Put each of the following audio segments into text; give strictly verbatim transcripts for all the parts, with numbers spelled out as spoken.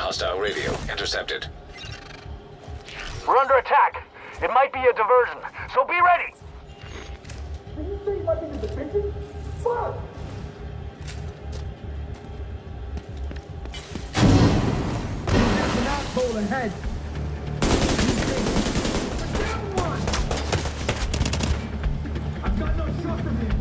Hostile radio intercepted. We're under attack. It might be a diversion, so be ready. Did you say it might be the defensive? Fuck! There's an asshole ahead. Down one! I've got no shot from him.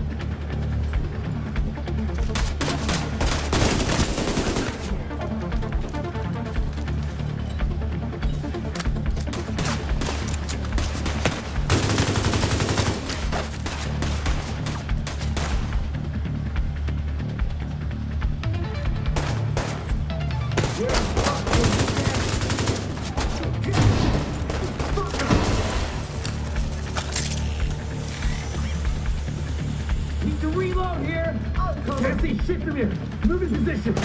Need to reload here. I'll cover. Can't see shit from here. Move in position.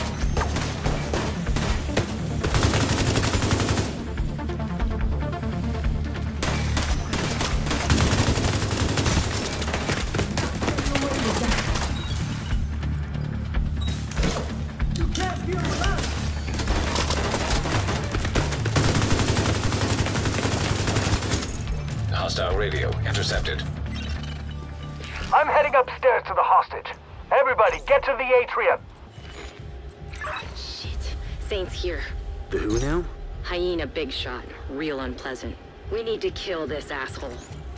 You can't deal with us. Hostile radio intercepted. I'm heading upstairs to the hostage. Everybody, get to the atrium. Shit. Saint's here. The who now? Hyena big shot. Real unpleasant. We need to kill this asshole.